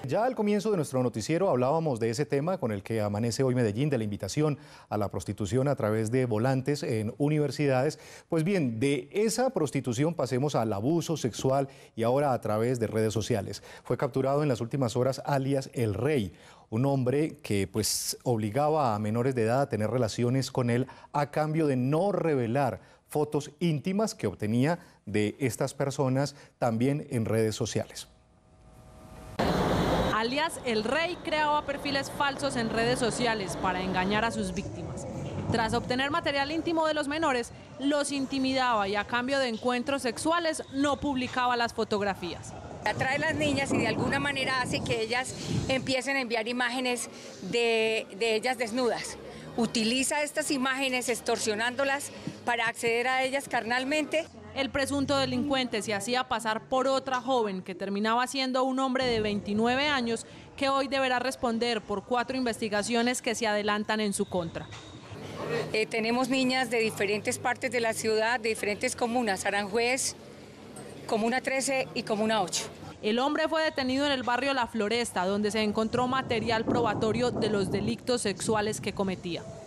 Ya al comienzo de nuestro noticiero hablábamos de ese tema con el que amanece hoy Medellín, de la invitación a la prostitución a través de volantes en universidades. Pues bien, de esa prostitución pasemos al abuso sexual y ahora a través de redes sociales. Fue capturado en las últimas horas alias El Rey, un hombre que pues obligaba a menores de edad a tener relaciones con él a cambio de no revelar fotos íntimas que obtenía de estas personas también en redes sociales. Alias El Rey creaba perfiles falsos en redes sociales para engañar a sus víctimas. Tras obtener material íntimo de los menores, los intimidaba y a cambio de encuentros sexuales no publicaba las fotografías. Atrae a las niñas y de alguna manera hace que ellas empiecen a enviar imágenes de ellas desnudas. Utiliza estas imágenes extorsionándolas para acceder a ellas carnalmente. El presunto delincuente se hacía pasar por otra joven que terminaba siendo un hombre de 29 años que hoy deberá responder por 4 investigaciones que se adelantan en su contra. Tenemos niñas de diferentes partes de la ciudad, de diferentes comunas, Aranjuez, Comuna 13 y Comuna 8. El hombre fue detenido en el barrio La Floresta, donde se encontró material probatorio de los delitos sexuales que cometía.